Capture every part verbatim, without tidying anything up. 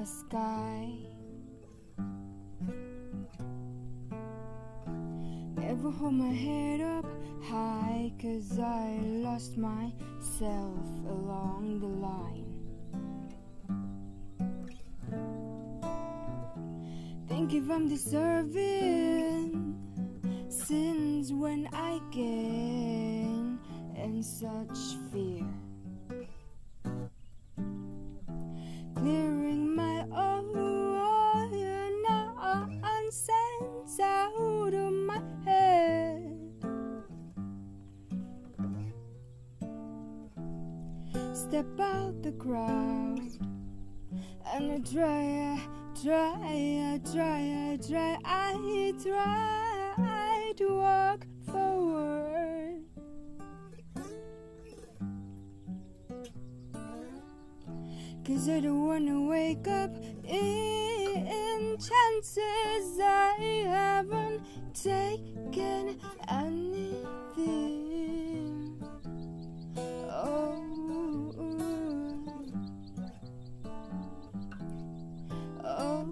the sky. Never hold my head up high, 'cause I lost myself along the line. Think if I'm deserving sins when I gain in such fear, clearing my own nonsense out of my head. Step out the crowd and I try, I try, I try, I try, I try to walk forward. 'Cause I don't wanna wake up in chances I haven't taken anything. Oh, oh,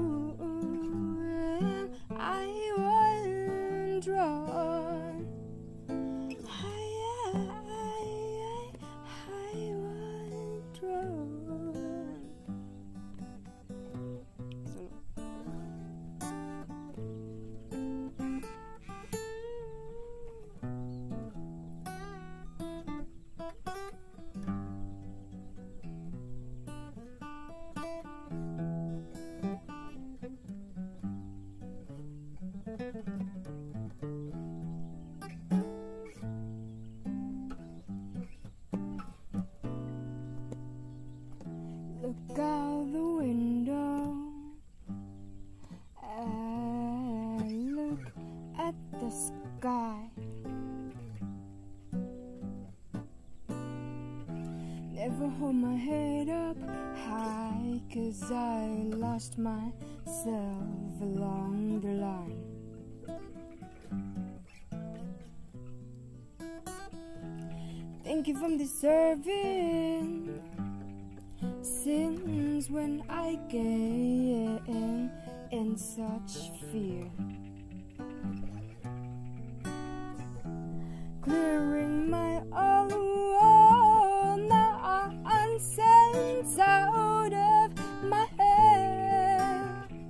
I wasn't drawn. I, I, I wasn't drawn. Look out the window and look at the sky. Never hold my head up high, 'cause I lost myself along the line. Think if I'm deserving sins when I gain in such fear, clearing my own nonsense out of my head.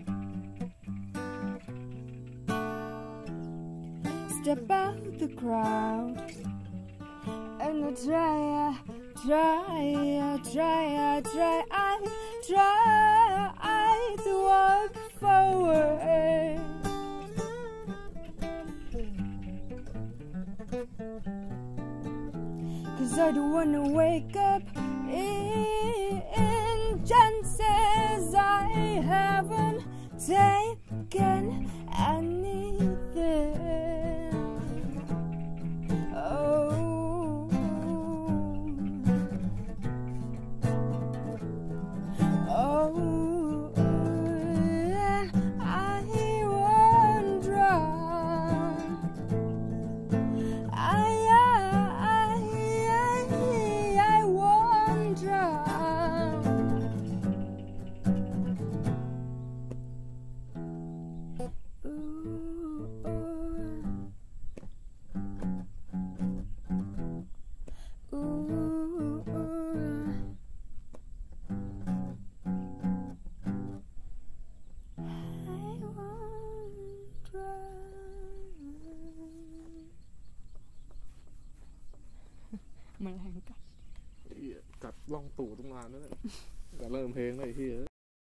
Step out the crowd and I try, I try, I try, I try, I try to walk forward. 'Cause I don't wanna wake up in chances I haven't taken anything. Oh, oh, I won't drown. I, I, I, I won't drown. Ooh, ooh, ooh, ooh.มันแรงกัดกัดล่องตูดตรงงานนั่นแหละกัดเริ่มเพลงเลยที่